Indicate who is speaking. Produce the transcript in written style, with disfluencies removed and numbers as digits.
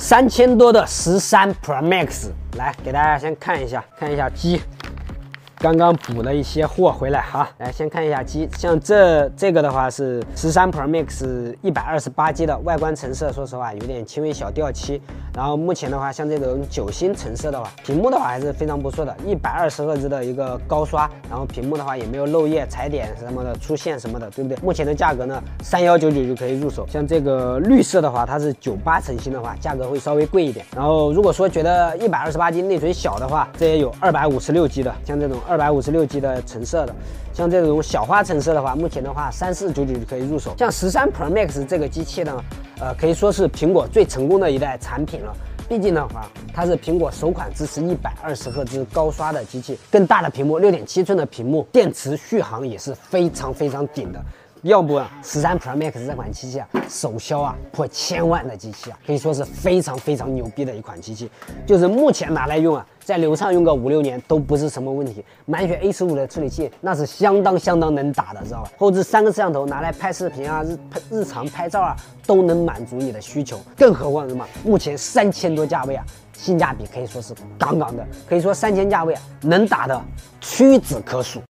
Speaker 1: 3000多的13 Pro Max， 来给大家先看一下机。 刚刚补了一些货回来哈，来先看一下机，像这个的话是13 Pro Max 128G 的，外观成色说实话有点轻微小掉漆。然后目前的话，像这种酒心成色的话，屏幕的话还是非常不错的，120赫兹的一个高刷，然后屏幕的话也没有漏液、踩点什么的出现什么的，对不对？目前的价格呢，3199就可以入手。像这个绿色的话，它是98成新的话，价格会稍微贵一点。然后如果说觉得128G 内存小的话，这也有256G 的，像这种256G 的成色的，像这种小花成色的话，目前的话3499就可以入手。像13 Pro Max 这个机器呢，可以说是苹果最成功的一代产品了。毕竟的话，它是苹果首款支持120赫兹高刷的机器，更大的屏幕，6.7寸的屏幕，电池续航也是非常顶的。 要不13 Pro Max 这款机器啊，首销啊破1000万的机器啊，可以说是非常牛逼的一款机器。就是目前拿来用啊，在流畅用个5、6年都不是什么问题。满血 A15的处理器那是相当能打的，知道吧？后置3个摄像头拿来拍视频啊、日常拍照啊，都能满足你的需求。更何况什么？目前3000多价位啊，性价比可以说是杠杠的，可以说3000价位啊，能打的屈指可数。